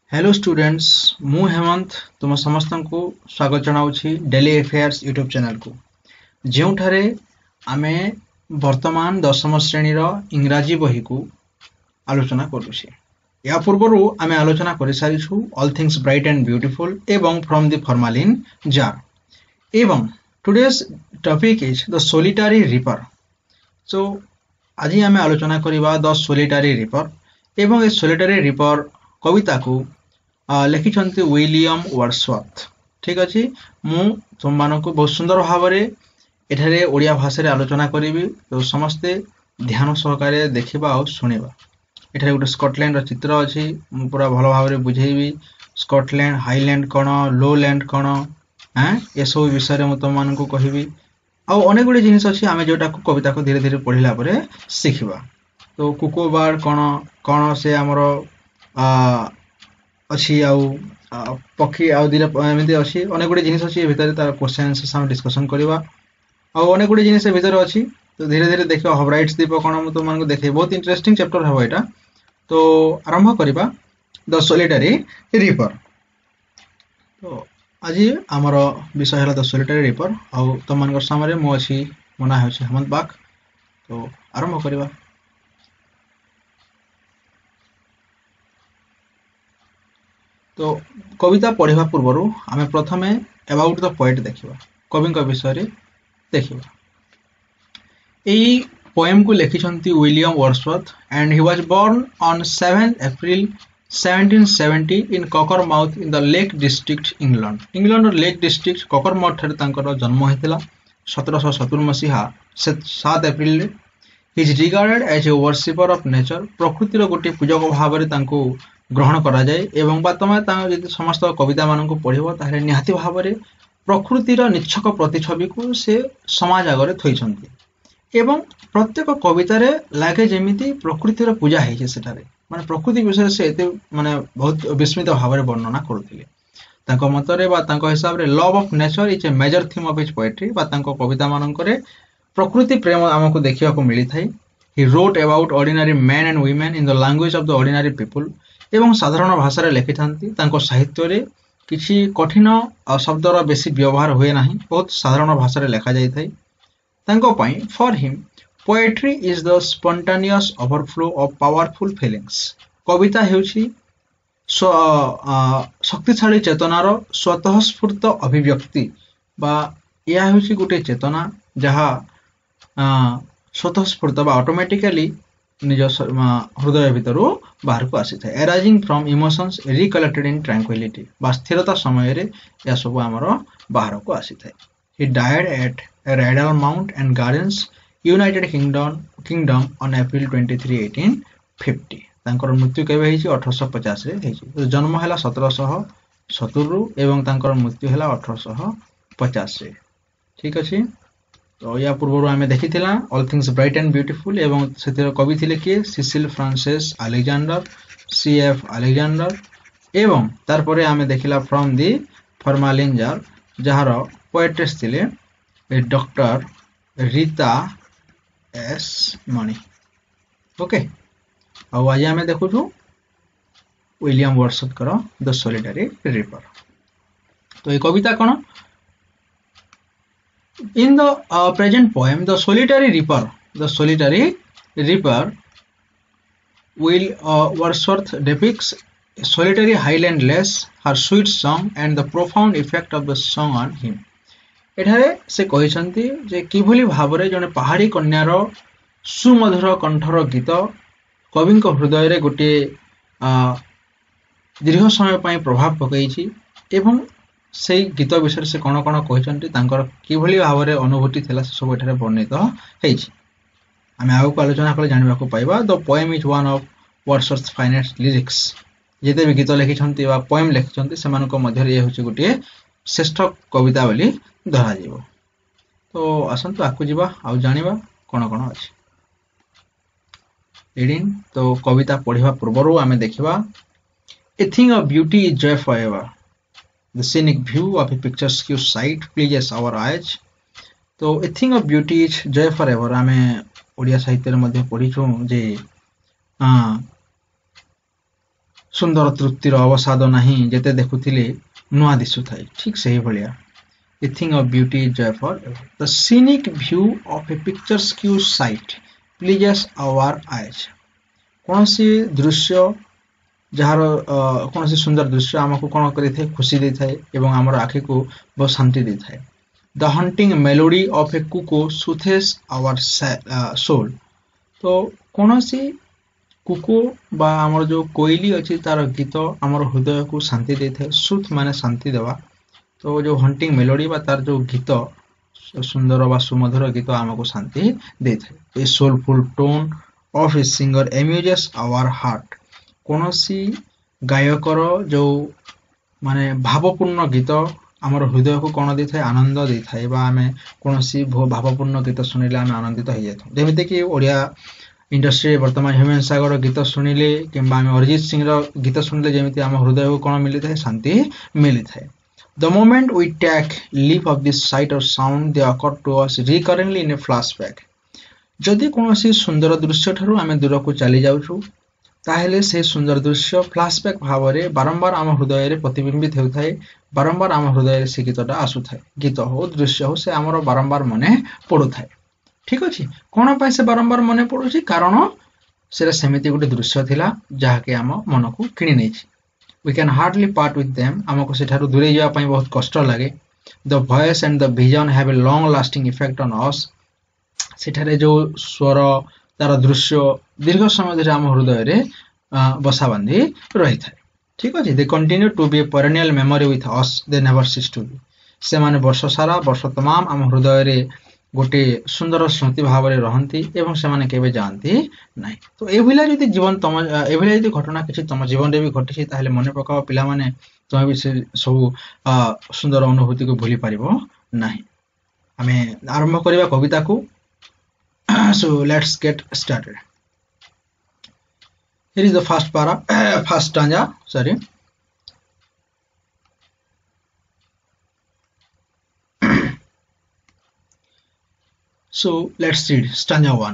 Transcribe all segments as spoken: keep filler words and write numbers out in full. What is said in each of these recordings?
Hello students मु हेमंत तुम समस्त को स्वागत जनाऊँगी डेली अफेयर्स यूट्यूब चैनल को जोठारे आमे वर्तमान दशम श्रेणीर इंग्राजी बही को आलोचना करुछे। या पूर्व आमे आलोचना कर सारिछु all things bright and beautiful एवं फ्रॉम द फॉर्मालिन जार एवं today's topic is the solitary reaper. So आज आमे आलोचना करिबा द सोलिटरी रिपर एवं ए सोलिटरी रिपर कविता को लिखिं विलियम वर्ड्सवर्थ। ठीक अच्छे मु तुम मान को बहुत सुंदर भाव में ओडिया भाषा आलोचना करी तो समस्ते ध्यान सहकारे देखा और शुणा। एठारे गोटे स्कटलैंड चित्र अच्छी मु पूरा भल भाव में बुझेबी स्कटलैंड हाईलैंड कौन लो लैंड कौन हाँ ये सब विषय में तुम मान को कहबी आउ अनेक गुड़े जिनिस अच्छी आम जोटा कविता को धीरे धीरे पढ़ला शिखा। तो कुकोबार्ड कौन कौन से आमर अच्छी आउ पक्षी आउ दिने अच्छी अनेक गुड़े जिनिस अच्छी भितर तार क्वेश्चन आंसर्स हम डिस्कसन करवा आउ अनेक गुड़े जिनिस भितर अच्छी। तो धीरे धीरे देखा हब्राइट्स द्वीप कौन तुम मान देखे बहुत इंटरेस्टिंग चैप्टर हम यहाँ। तो आरंभ करवा द सोलिटरी रिपर। तो आज आमर विषय है द सोलिटरी रिपर आउ तुम मान सामने मु अच्छी मो ना है हेमंत बाग। तो आरंभ करवा। तो कविता पढ़ा पूर्व आम प्रथम अबाउट द पोएट देखा कवि विषय देखा। यही पोएम को लिखिं William Wordsworth and he was born on seven April seventeen seventy in Cockermouth in the Lake District England. England Lake District Cockermouth ठारे जन्म होता सतरश सतुर मसीहा सात अप्रैल। He is regarded as a worshipper of nature प्रकृतिर गोटे पूजक भाव में ग्रहण करा जाए एवं तुम समस्त कविता मान को पढ़ो ताहले निहाती भाव में प्रकृतिर निच्छक प्रतिछवि को से समाज आगे थोइछंती एवं प्रत्येक कवितार लगे जमी प्रकृतिर पूजा है सेठारे माने प्रकृति विषय से एते माने बहुत विस्मित भाव में वर्णना करुले। मतरे हिसाब से love of nature is a major theme of his poetry कविता मानकरे प्रकृति प्रेम आमको देखा मिली थाए। He wrote about ordinary man and women in the language of the ordinary people एवं साधारण भाषा लिखि था साहित्य किसी कठिन शब्दर बेसी व्यवहार हुए ना बहुत साधारण भाषा लिखा जाए। For him poetry is the spontaneous overflow of powerful feelings. कविता हेउछि शक्तिशाली चेतनार स्वतःस्फूर्त अभिव्यक्ति बा या हेउछि गोटे चेतना जहा स्वतःस्फूर्त बा ऑटोमेटिकली निज हृदय भितर बाहर को आसी था arising from emotions recollected in tranquillity बा स्थिरता समय यह सब आमर बाहर को आसी था। He died at Rydal Mount and gardens United Kingdom Kingdom on April twenty three eighteen fifty. तांकर मृत्यु केवे हिची अठरश पचास रे हिची। जन्म है सतरश सतुर एवं तांकर मृत्यु है अठरश पचास रे। ठीक अच्छे। तो या पूर्व आम देखी all things bright and beautiful एवं से कवि थे किए Cecil Frances Alexander C F Alexander एवं तारपरे आम देखला from the formalin jar jar poetess थे doctor Rita S Mani. Okay आज आम देखु William Wordsworth the solitary reaper. तो ये कविता कौन in the uh, present poem the solitary reaper the solitary reaper will uh, Wordsworth depicts a solitary highland lass her sweet song and the profound effect of the song on him। एठारे से कहिसंती जे किभली भाबरे जने पहाड़ी कन्यार सुमधुर कंठर गीत कवि हृदय रे गोटे दीर्घ समय पई प्रभाव पकईछि एवं से गीत विषय से कौन कौन कहते किभली भाव में अनुभूति थी सब ये वर्णित होती आम आगे आलोचना कले जानवा पाइबा। The poem is one of Wordsworth finest lyrics जिते भी गीत लिखिं पोएम लिखिं से ये हूँ गोटे श्रेष्ठ कविता बोली धरा। तो आसतु आकु जीवा आउ जानिबा कौन कौन अच्छी रीडिंग। तो कविता पढ़ा पूर्व आम देखा a thing of beauty is joy forever the scenic view of a picturesque sight pleases our eyes। तो a thing of beauty is joy forever आम ओडिया साहित्य पढ़ीछू जे सुंदर तृप्तिर अवसाद नहीं जेते देखुथिले नुआ दिसुथाय ठीक सही भलिया A thing of beauty is joy for ever. The scenic view of a picturesque sight pleases our eyes. कौनसी दृश्य जार कौन सुंदर दृश्य आमको कौन करें खुशी दे थाए एवं आमर आखि को बहुत शांति दे थाए the haunting melody of a cuckoo soothes our soul तो कौन सी कुको बा आमर जो कोयली अच्छी तार गीत आमर हृदय को शांति दे थाए सुथ माने शांति देवा तो जो हंटिंग मेलोडी बा तार जो गीत सुंदर बा सुमधुर गीत आमको शांति दे थाए a soulful tone of a singer amuses our heart कौन सी गायकर जो माने भावपूर्ण गीत आमर हृदय को कौन दे थाए आनंद दे थाए बा आमे कौन सी भावपूर्ण गीत सुनिले आमे आनंदित हो जाता जेमिति कि ओडिया इंडस्ट्री वर्तमान ह्यूमन सागर गीत सुनिले किंबा आमे अरिजीत सिंह रो गीत सुनिले जेमिति आम हृदय को कौन मिली थाए शांति मिली थाए The moment we take leave of this sight or sound, they occur to us recurrently in a flashback. जदि कौनसी सुंदर दृश्य ठारू आमे दूर को चली जाउछु ताहेले से सुंदर दृश्य फ्लैशबैक भाव में बारंबार आम हृदय रे प्रतिबिंबित होता है बारंबार आम हृदय रे से गीतटा आसुथाए गीत हो दृश्य हो से आमर बारंबार मने पड़ुथाए ठीक अछि कोन पाई से बारंबार मने पड़ुछि कारण सेरा सेमिति गोटे दृश्य थिला जहा के आम मन को किनि नेछि We can hardly part with them. आमको सेठारु दूरे जावा पई बहुत कष्ट लागे The voice and the vision have a long lasting effect on us. सेठारे जो स्वर तार दृश्य दीर्घ समय धरि आम हृदय रे बसा बांधी रही थाए ठीक अछि They continue to be a perennial memory with us. They never cease to be. से माने वर्ष सारा वर्ष तमाम आम हृदय रे गोटे सुंदर स्मृति भाव में रहती एवं से माने केबे जानती नहीं तो एभलिया जदि जीवन तम एभलिया जदि घटना किछि तम जीवन रे भी घटिछि ताहले मने पकाओ पिला माने तमे भी से सब सुंदर अनुभूति को भूली परिबो नहीं हमें आरंभ करिबा कविता को so let's get started here is the first para first stanza sorry So let's read stanza one.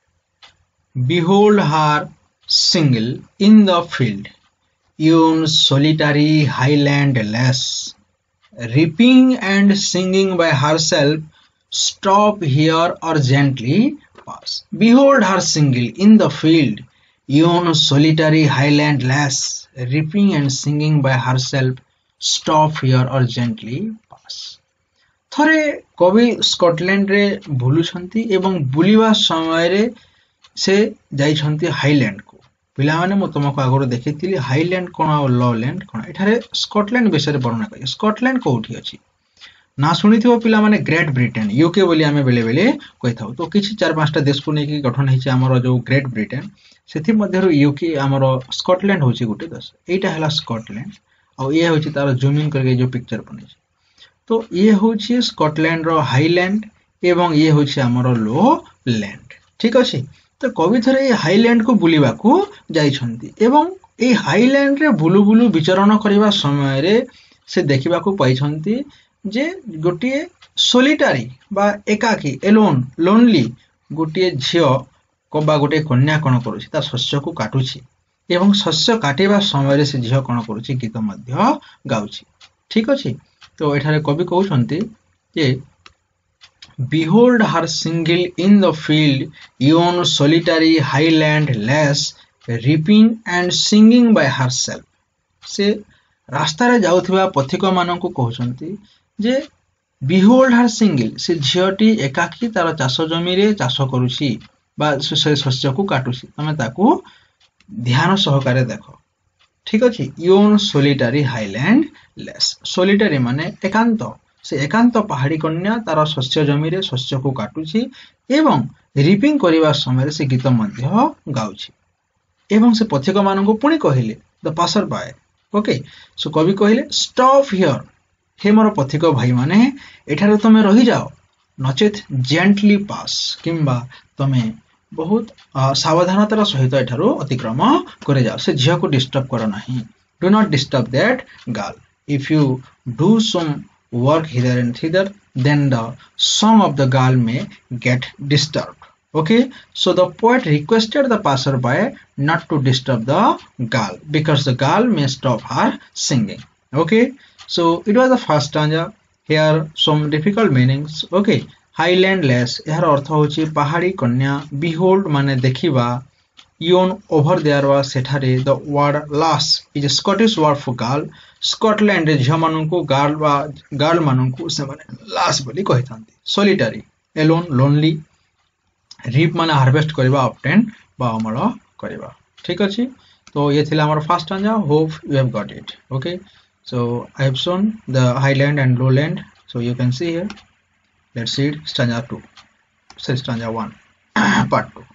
Behold her single in the field, yon solitary highland lass, reaping and singing by herself, stop here or gently pass. Behold her single in the field, yon solitary highland lass, reaping and singing by herself, stop here or gently pass. थरे कवि Scotland रे बुलुछंती एवं बुलिवा समय रे से जाइछंती highland को पिला माने म तुमको आगरो देखिथिली हाईलैंड कोन और लॉलैंड कोन एठारे स्कॉटलैंड विषय रे वर्णना करी स्कॉटलैंड कोठी अछि ना सुनिथिबो पिला माने ग्रेट ब्रिटेन यूके बोली आमे बेले बेले कहिथाउ तो किछि चार पांचटा देश को नेकी गठन हिचे हमर जो ग्रेट ब्रिटेन सेथि मध्यरु यूके हमर स्कॉटलैंड होछि गुटे देश एटा हला स्कॉटलैंड और ये होछि तार जूमिंग करके जो पिक्चर बनै तो ये होछि स्कॉटलैंड रो हाईलैंड एवं ये होछि हमर लो लैंड ठीक अछि तो कवि थरे ये हाईलैंड को बुलिबा को जाइछंती एवं ए हाईलैंड रे बुलु बुलु विचरण करिबा समय रे से देखिबा को पाइछंती जे गोटिए सोलिटारी बा एकाकी एलोन लोनली गोटिए झियो को बा गोटे कन्या कोन करूछि ता शस्य को काटुछि एवं शस्य काटिबा समय रे से झियो कोन करूछि गीत मध्य गाउछि ठीक अछि तो एठारे कवि कहउछंती जे Behold her single in the field, yon solitary highland lass, reaping and singing by herself. से रास्ता रे जाउथिबा पथिक माननकु कहउछंती जे Behold her single से झियोटी एकाकी तार चाष जमी रे चाष करूछि बा से शस्य को काटुछि तमे ताकू ध्यान सहकारे देखो ठीक अछि योन सोलिटारी हाईलैंड लेस सोलिटारी माने एकांत से एकांत पहाड़ी कन्या तार शस्य जमी रे शस्य को काटुछि एवं रिपिंग करिवा समय से गीत मध्य गाउछि एवं से पथिक माननकु पुणी कहिले the passer by okay so कवि कहिले स्टॉप हियर हे मोर पथिक भाई माने एठारे तमे रहि जाओ नचेत जेंटली पास किंबा तमे बहुत सावधानतार सहित एठारो अतिक्रम करे जाओ से झियो को डिस्टर्ब करो नहीं do not disturb that girl if you do some work hither and thither then the song of the girl may get disturbed Okay, so the poet requested the passerby not to disturb the girl because the girl may stop her singing. Okay, so it was the first stanza. Here some difficult meanings. Okay, highland lass एହାର अर्थ होची पहाड़ी कन्या. Behold माने देखिबा. Yon over there was सेठारे. The word lass is a Scottish word for girl. Scotland रे झियो माननकु girl बा girl माननकु से माने lass बोली कहिथांती. Solitary, alone, lonely. रिप माने हार्वेस्ट करबा, ऑब्टेन बा अमल करबा. ठीक अछि. तो ये थिला हमर first stanza. Hope you have got it. Okay, so I have shown the highland and lowland, so you can see here. Let's see stanza two. So stanza one part two.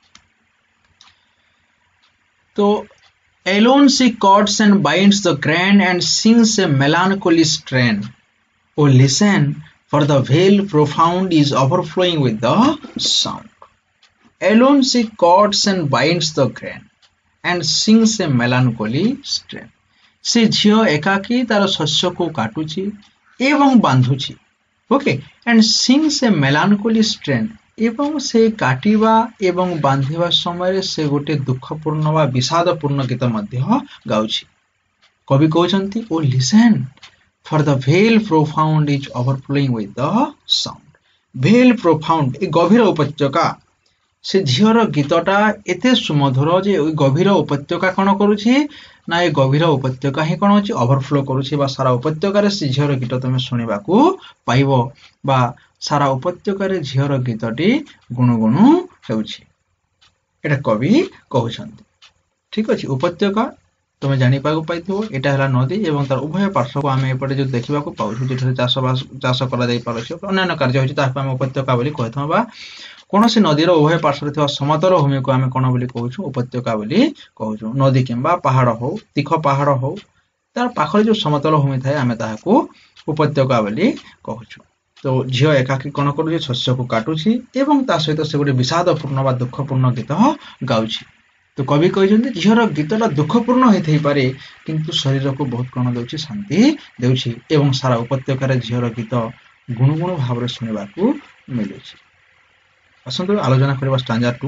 तो alone she courts and binds the grand and sings a melancholy strain. Oh listen, for the veil profound is overflowing with the sound. Alone she courts and binds the grain and sings a melancholy strain. से झियो एकाकी तार शस्य को काटुची एवं बांधुची. Okay, and sings a melancholy strain. एवं से काटिबा एवं बांधिबा समय से गोटे दुखपूर्ण वा विषादपूर्ण गीत मध्य गाउची. कवि कहउछंती, O listen for the vale profound is overflowing with the sound. Vale profound ए गभीर उपत्यका. से झियर गीतटा एते सुमधुर जे गभीर उपत्यका कौन करुछि ना ए गभीर उपत्यका ही कौन होछि ओवरफ्लो करुछि बा सारा उपत्यका से झियर गीत तुम शुणिबाकू पाइबो बा सारा उपत्यका झियर गीतटी गुणुगुणु हेउछि. एटा कवि कहउछंती. ठीक अछि. उपत्यका तुम जानि पागु पाइथो. एटा हला नदी एवं तार उभय पार्श्व को आमे एपटे जो देखिबाकू पाउछु जेठरे चाष चाष करा जाई पारछि अन्य कार्य होछि ताहा आमे उपत्यका बोली कहथौ बा कौनसी नदीर उभय पार्श्व थिबा समतल भूमि को आमे कोन बोली कहउछु उपत्यका बोली कहउछु. नदी किंबा पहाड़ हो तीख पहाड़ हो तार पाखरे जो समतल भूमि थाए आमे ताहाकू उपत्यका बोली कहउछु. तो झियो एकाकी कोन करूछि शस्य को काटुछि एवं ता सहित से गोटे विषादपूर्ण बा दुखपूर्ण गीत गाउछि. तो कवि कहते झीर गीतटा दुखपूर्ण होई थई पारे किंतु शरीर को बहुत कौन दउछि शांति देउछि एवं सारा उपत्यकार झीर गीत गुणगुण भाव शुणवाकू मिलुछि. असंतु आलोचना करबा स्टांजा टू.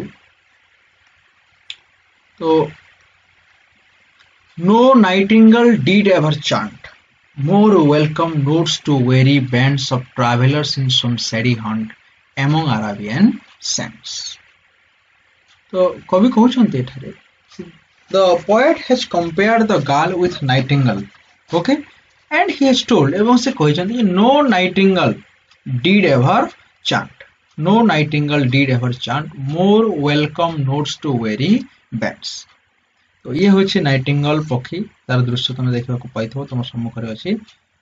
तो no nightingale did ever chaunt more welcome notes to weary bands of travellers in some shady haunt among Arabian sands. तो कवि कहउछन्ते एठारे the poet has compared the girl with nightingale. Okay, and he has told एवं से कहउछन्ते no nightingale did ever chaunt. No nightingale did ever chant more welcome notes to weary bats. तो ये होछि नाइटिंगेल पक्षी. तार दृश्य तुम देखा पाइथो तुम सम्मुख रे अछि.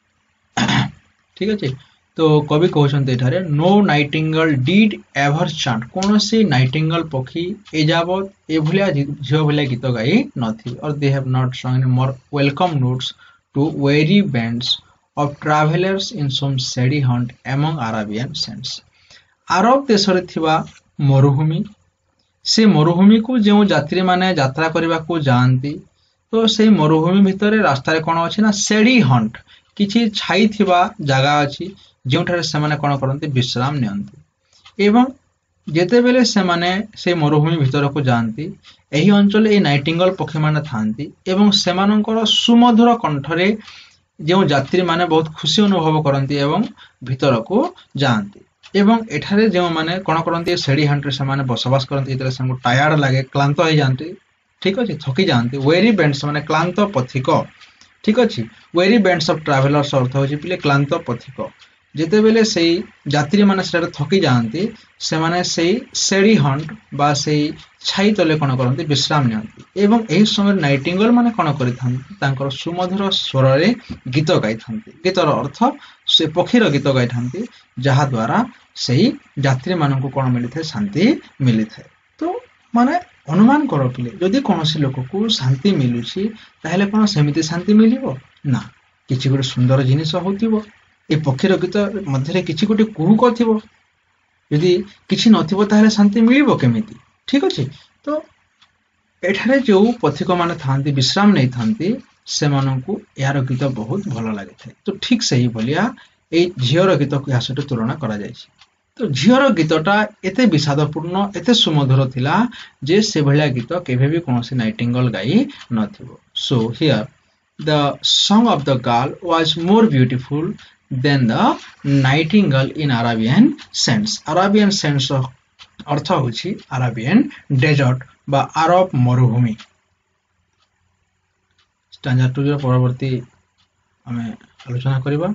ठीक अछि. तो कवि कहउछन्ते एठारे no nightingale did ever chaunt. कोनोसी नाइटिंगेल पक्षी एजाबत एभलिया झियो भलिया गीत गाई नथि और they have not song more welcome notes to weary bands of travellers in some shady haunt among Arabian sands. आरब देश मरुभूमि से मरुभूमि को जो यात्री माने यात्रा करने को जाती तो से मरुभूमि भितर रास्तार कौन अच्छी ना सेडी हंट किछि छाई थिबा जगह अच्छी जो से कौन करते विश्राम नियंती एवं जेते बेले से माने से मरुभूमि भितर को जाती यही अंचल ये नाइटिंगेल पक्षी माने थांती एवं सेमानंकर सुमधुर कंठरे जो यात्री माने बहुत खुशी अनुभव करती एवं भितर को जाती एवं एठारे जो माने कौन करते सेडी हंट से माने बसवास करते टायर्ड लगे क्लांत हो जाती. ठीक अच्छे, थकी जाती. वेरी बैंड्स माने क्लांत पथिक. ठीक अच्छे, वेरी बैंड्स ऑफ ट्रैवलर्स अर्थ हो क्लांत पथिक. जेते बेले से यात्री माने सेटा थकी जाती से माने से सेडी हंट बा से छाई तले कौन करते विश्राम नियंती एवं एही समय नाइटिंगेल माने कौन करिथांती तांकर सुमधुर स्वर रे गीत गाइथांती. गीतर अर्थ से पक्षीर गीत गाइथांती जहा द्वारा सही यात्री मानक कौन मिली थाए शांति मिली थाए. तो माने अनुमान कर पिले जदि कौनसी लोक को शांति मिलुछि ताहेले कौन सेमिति शांति मिलिबो ना किछि गोटे सुंदर जिनिस होतिबो ए पक्षीर गीत मध्य किछि गोटे कुहुक थिबो. यदि किछि नथिबो ताहेले शांति मिलिबो केमिति. ठीक अछि. तो एठारे जो पथिक माने थांती विश्राम नहीं थांती से मानकु यार गीत बहुत भल लागि थाए. तो ठीक सही भलिया ए झियर गीत को या सहित तुलना करा जायछि. तो झीर गीतटा एते विषादपूर्ण एते सुमधुर थिला जे से भलिया गीत केबे भी कोनोसी नाइटिंगेल गाई नथिबो. So here the song of the girl was more beautiful than the nightingale in Arabian sense. Arabian sense अर्थ होछि Arabian desert बा अरब मरुभूमि. स्टैंजा टू रो परवर्ती हमें आलोचना करिबा.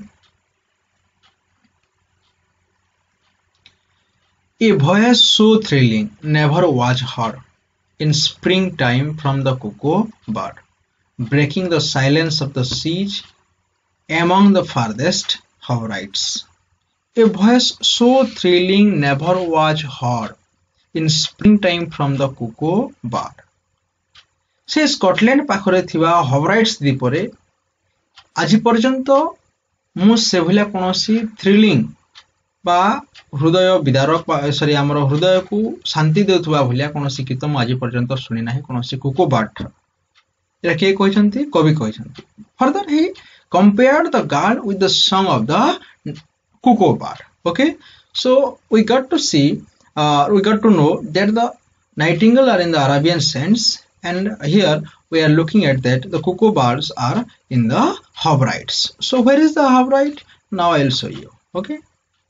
A voice so thrilling never was heard in springtime from the cuckoo bird, breaking the silence of the siege among the farthest Hawrites. A voice so thrilling never was heard in springtime from the cuckoo bird. से Scotland पाखरे थिबा हवराइट्स द्वीपरे आज पर्यंत मु से भलिया कोनोसी thrilling बा हृदय विदारक सॉरी हमर हृदय को शांति देउथबा भलिया कोनोसी गीत मु आज पर्यंत सुनि नाही कोनोसी कुको बर्ड. एरा के कहचंती कवि कहचंती. Further he compared the girl with the song of the cuckoo bird. Okay, so we got to see uh, we got to know that the nightingale are in the Arabian sense, and here we are looking at that the cuckoo birds are in the Hawrites. So where is the Havrite? Now I will show you. Okay,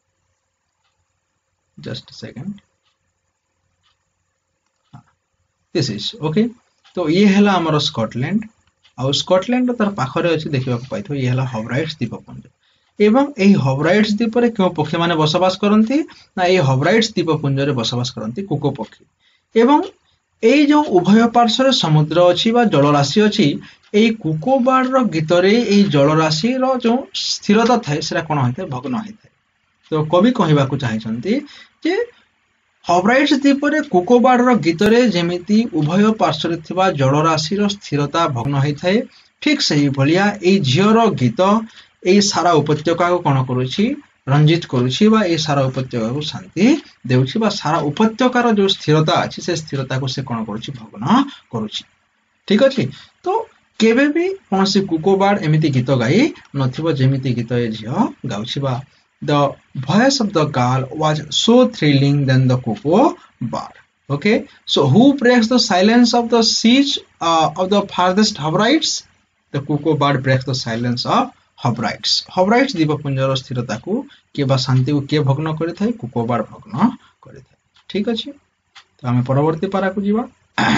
just a second. This is okay. तो ये हैला हमर Scotland आ Scotland तार पाखरे अछि देखिबा पाइथो ये हैला हवराइट्स द्वीपपुंज एवं एही हवराइट्स द्वीप रे केउ पक्षी माने बसवास करंती ना ए हवराइट्स द्वीपपुंज रे बसवास करंती कुको पक्षी एवं एई जो उभय पार्श्व रे समुद्र अछि बा जलराशि अछि एई कुको बार्ड रो गीत रे एई जलराशि रो जो स्थिरता थाए सेरा कोन होइते भग्न होइते. तो कवि कहिबा को चाहैछंती जे हवराइट्स द्वीप रे कुको बार्ड रो गीत रे जेमिति उभय पार्श्व रे थिबा जलराशि रो स्थिरता भग्न होइथाय ठीक सही भलिया एई झियर गीत एई सारा उपत्यका को कोन करूछि रंजित करूछि बा एई सारा उपत्यका को शांति देउछि बा सारा उपत्यका रो जो स्थिरता अछि से स्थिरता को से कोन करूछि भग्न करूछि. ठीक अछि. तो केबे भी कोनसी कुको बार्ड एमिति गीत गाई नथिबो जेमिति गीत ए झियो गाउछि बा. The voice of the girl was so thrilling than the cuckoo bird. Okay, so who breaks the silence of the siege uh, of the farthest Hawrites? The cuckoo bird breaks the silence of Hawrites. Hawrites द्वीपपुंजर स्थिरता को के बा शांति को के भग्न करि थाय कुको board भग्न करि थाय. ठीक अछि. तो हम परवर्ती पारा को जीवा.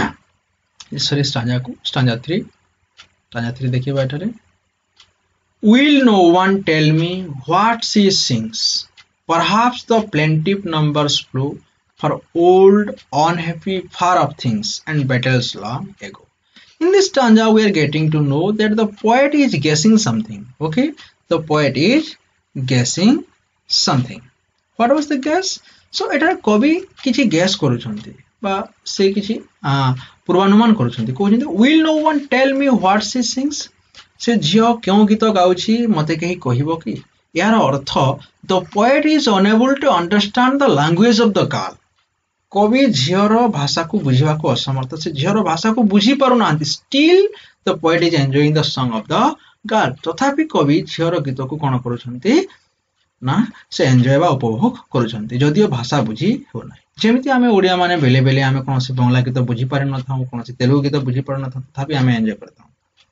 सॉरी स्टांजा को स्टांजा थ्री स्टांजा थ्री देखिबा एठारे. Will no one tell me what she sings? Perhaps the plaintive numbers flew for old, unhappy, far-off things and battles long ago. In this stanza, we are getting to know that the poet is guessing something. Okay, the poet is guessing something. What was the guess? So, एटा कवि किछि guess करूछन्ति बा से किछि पूर्वानुमान करूछन्ति. कहउछन्ति will no one tell me what she sings? से झियो क्यों गीत गाउछि मते कहि कहिबो कि. यार अर्थ the poet is unable to understand the language of the girl. कवि झियर भाषा को बुझिबा को असमर्थ. से झियर भाषा को बुझी पारु नांती. Still the poet is enjoying the song of the girl. तथापि कवि झियर गीत को कोन करूछन्ति ना से एन्जॉय बा उपभोग करूछन्ति जदियो भाषा बुझी हो नै. जेमिति आमे ओडिया माने बेले बेले आमे कोनसे बंगला गीत बुझी पारे न थाउ कोनसे तेलुगु गीत बुझी पारे न थाउ तथापि आमे एन्जॉय करताउ.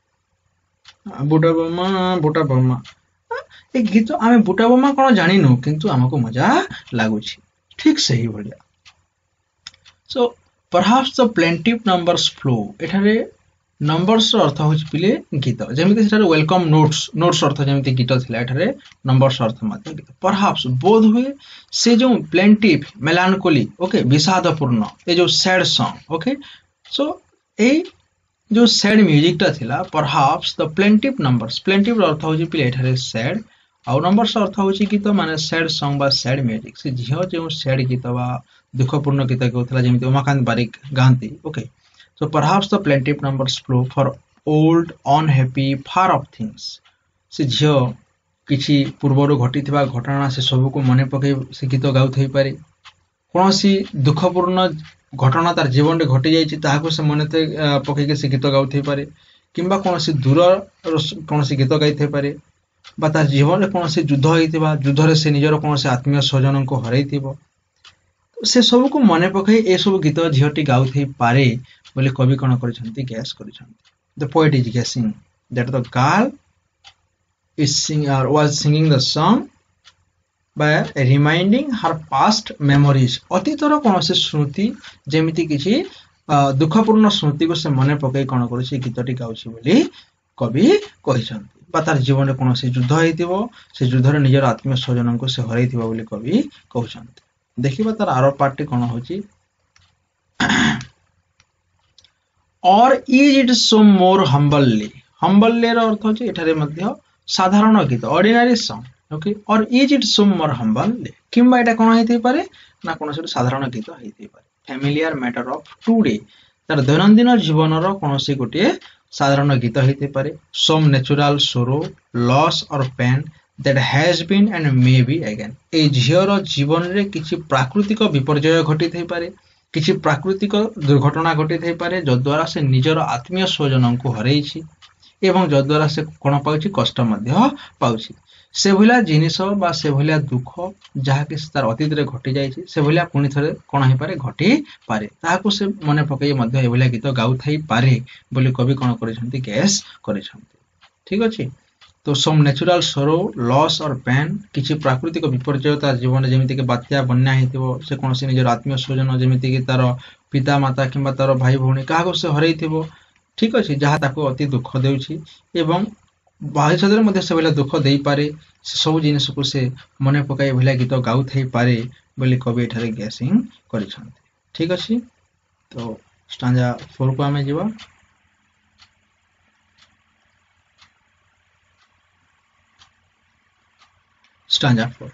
बुटा बमा बुटा बमा ए गीत आमे बुटा बमा कोन जानिनु किंतु हमको मजा लागुछि. ठीक सही भलिया. So perhaps the plaintive numbers flow. एठारे नंबर्स अर्थ होछि पिले गीत जेमिति सेठारे वेलकम नोट्स नोट्स अर्थ जेमिति गीत थिला एठारे नंबर्स अर्थ माते गीत. परहाप्स बोध हुए से जो प्लेंटिव मेलानकोली ओके विषादपूर्ण ए जो सैड सॉन्ग. ओके, सो ए जो सैड म्यूजिक टा थिला perhaps the plaintive numbers. Plaintive अर्थ होछि पिले एठारे सैड आउ नंबर्स अर्थ होछि गीत माने सैड सॉन्ग बा सैड म्यूजिक. से झियो जो सैड गीत बा दुखपूर्ण गीत गाउथला जेमिति उमाकांत बारिक गांती. Okay, so perhaps the plaintive numbers flow for old unhappy far off things. से झियो किछि पूर्वरो घटिथिबा घटना से सब को मने पके से गीत गाउथै पारे. कोनोसी दुखपूर्ण घटना तार जीवन रे घटी जाइछि ताहाको से मने पके के से गीत गाउथै पारे किंबा कोनोसी दूर कोनोसी गीत गाइथै पारे बा तार जीवन में कौन से युद्ध होइतिबा युद्ध रे से निजर कौन से आत्मीय स्वजन को हरैतिबो से सब को मने पकई ए सब गीत झीटी गाउथई पारे बोले कवि कौन करिसंती गैस करिसंती the poet is guessing that the girl is sing or was singing the song by reminding her past memories अतीतर कौन से स्मृति जेमिति किछि दुखपूर्ण स्मृति को से मने पकई कौन करिछि गीतटी गाउछि बोली कवि कहिसंती बा तार जीवन रे कौन से युद्ध हेतिबो से युद्ध रे निजर आत्मीय स्वजन को से हरैतिबो बोली कवि कहउछंती देखिबा तार आरो पार्टी कौन होछि or is it so more humbly humbly रो अर्थ होछि एठारे मध्य साधारण गीत ordinary song okay or is it so more humble किंबा एटा कोन हेते पारे ना कोन से साधारण गीत हेते पारे फैमिलियर मैटर ऑफ टुडे तार दैनंदिन जीवन रो कोन से गोटे साधारण गीत हेते पारे some natural sorrow loss or pain that has been and may be again ए झियर जीवन रे किछि प्राकृतिक विपर्यय घटित हे पारे किछि प्राकृतिक दुर्घटना घटित हे पारे जो द्वारा से निजर आत्मीय स्वजन को हरैछि एवं जद्वारा से कौन पाउछि कष्ट मध्य पाउछि से भलिया जिनिस बा से भलिया दुख जहा कि तार अतीत रे घटी जाइछि से भलिया पुनि थरे कोन हे पारे घटी पारे ताहाको से मने पकई मध्य ए भलिया गीत गाउथाई पारे बोली कवि कोन करिसंती गैस करिसंती ठीक अछि तो some natural sorrow loss or pain किछि प्राकृतिक विपर्यय तार जीवन जेमिति के बात्या बन्या हेतिबो से कोनसी निजर आत्मीय स्वजन जेमिति कि तार पिता माता किंबा तार भाई भौणी काहाको से हरैथिबो ठीक अछि जहा ताको अति दुख देउछि एवं भविष्य मध्ये से बेला दुख देई पारे से सब जिनिस को से मने पकाई भला गीत गाउ थई पारे बोली कवि एठारे गैसिंग करिसंती ठीक अछि तो स्टांजा फोर को हमें जीवा stanza four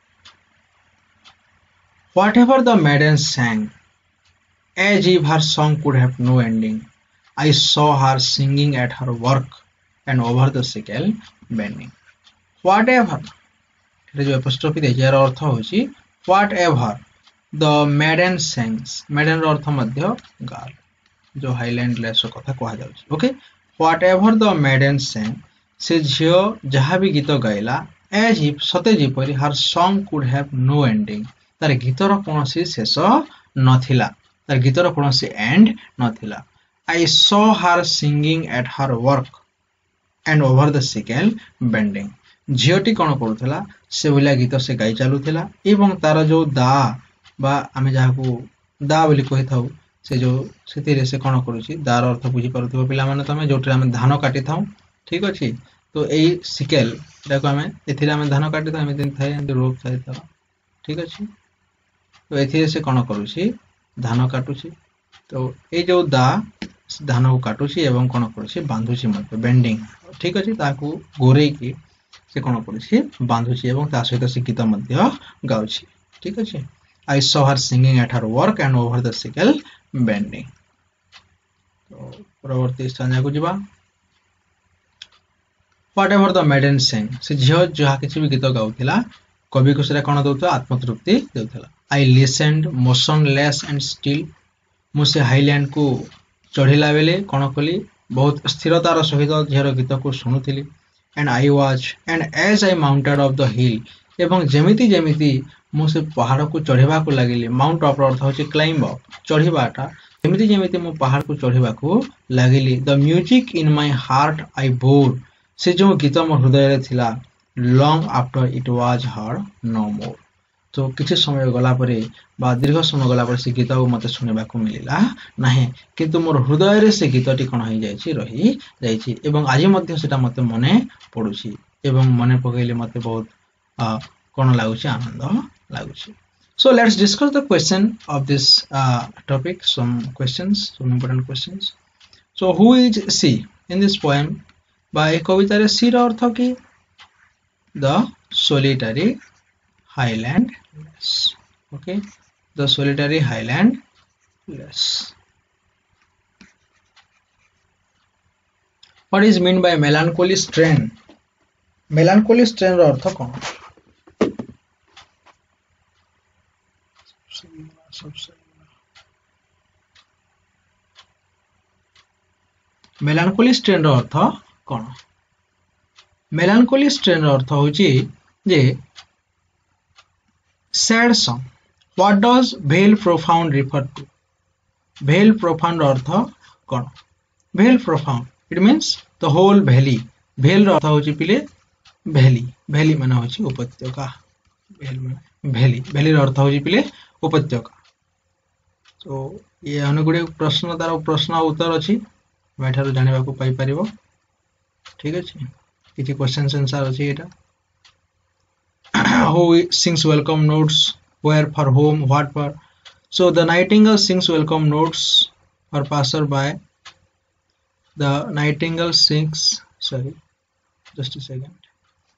whatever the maiden sang as if her song could have no ending I saw her singing at her work and over the sickle bending. Whatever, जो apostrophe दे यार अर्थ होची whatever the maiden sings. maiden रो अर्थ मध्य girl जो highland lass कथा कहा जाउची. Okay whatever the maiden sang से झियो जहा भी गीत गाइला as if सते जेपरि her song could have no ending. तार गीतर कोनोसी शेष नथिला. तार गीतर कोनोसी एंड नथिला. I saw her singing at her work and over the sickle bending. झियोटी कौन करुला से भलिया गीत से गाई चलुला एवं तार जो दा बा आमे जाहाकू दा बोली कहि थाउ से जो सेतिरे से कौन करूची दार अर्थ बुझी पारुथिबो पिला माने तमे जोटरे आमे धान काटी थाउ ठीक अछि तो एई सिकेल डाको आमे एथिरे आमे धान काटी थाउ एमे दिन थाए एंड रोप थाए था ठीक अछि तो एथिरे से कौन करूची धान काटुची तो ए जो दा धान को काटुची एवं कौन करुची बांधुची मत बेंडिंग ठीक अछि ताकू गोरे की से कौन करुची बांधुची एवं ता सहित से गीत मध्य गाउची ठीक अछि I saw her singing at her work and over the sickle bending. तो परवर्ती स्टांजा को जिबा whatever the maiden sang से झियो जहा किछि भी गीत गाउथिला कवि को सेरा कोन दउतो आत्मतृप्ति देउथिला I listened motionless and still मुसे हाईलैंड को चढ़िला बेले कौन कली बहुत स्थिरतार सहित झीर गीत को शुणुली and I watch and as I mounted off the hill एवं जेमिति जेमिति मुसे पहाड़ को चढ़िबा को लागिली माउंट ऑफ अर्थ होची क्लाइंब अप चढ़िबाटा जेमिति जेमिति मु पहाड़ को चढ़िबा को लागिली the music in my heart I bore से जो गीत मो हृदय रे थिला long after it was heard no more तो किसी समय गला परे बा दीर्घ समय गला परे से गीत को मते सुनेबा को मिलिला नाही किंतु मोर हृदय रे से गीतटी कोन होई जायछि रही जायछि एवं आज मध्य सेटा मते मने पडुछि एवं मने पगैले मते बहुत कोन लागुछि आनंद लागुछि so let's discuss the question of this uh, topic some questions some important questions so who is she in this poem by कविता रे she रो अर्थ की the solitary highlandless okay the solitary highlandless what is meant by melancholy strain melancholy strain रो अर्थ कोन melancholy strain रो अर्थ कोन melancholy strain अर्थ होची जे sad song. What does vale profound refer to? Vale profound अर्थ कौन? Vale profound it means the whole valley. Vale अर्थ होची पिले वैली. वैली माने होची उपत्यका. भेल माने वैली. वैली अर्थ होची पिले उपत्यका. तो ये अनेक गुड़े प्रश्न तार प्रश्न उत्तर अच्छी मैं जाना पाइपर. ठीक अच्छे किसी क्वेश्चन आंसर अच्छी एटा. Who sings welcome notes? Where for whom? What for? So the nightingale sings welcome notes for passer-by. The nightingale sings. Sorry, just a second.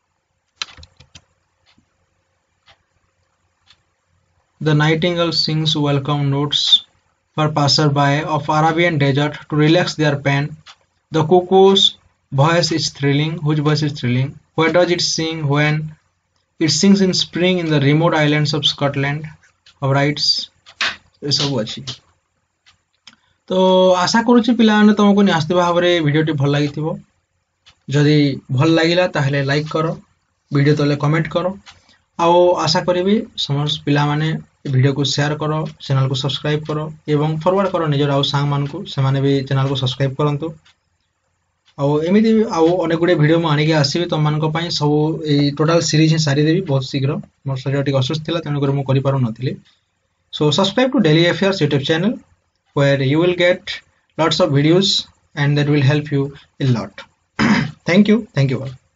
The nightingale sings welcome notes for passer-by of Arabian desert to relax their pain. The cuckoo's voice is thrilling. Whose voice is thrilling? Where does it sing? When? It sings in spring in the remote islands of Scotland. Writes ये सब अच्छी. तो आशा करुच्ची पिलाने तुमको निश्चित भाव में वीडियोटी भल लगी थी. जदि भल लगिला ताहले लाइक करो, वीडियो तले कमेंट करो. आओ आशा करी समस्त पिला माने वीडियो को शेयर करो, चैनल को सब्सक्राइब करो एवं फॉरवर्ड करो निजर आउ सांग मान को से माने भी चैनल को सब्सक्राइब करंतु. आउ एमिति आउ अनेक गुडे वीडियो मु आनिके आसीबे तुम मानक पई सब ए टोटल सीरीज ही सारी देबी बहुत शीघ्र. मोर शरीर टिक असुस्थ थिला तेनु कर मु करि पारु नथिले. So subscribe to Daily Affairs YouTube channel where you will get lots of videos and that will help you a lot. Thank you. Thank you all.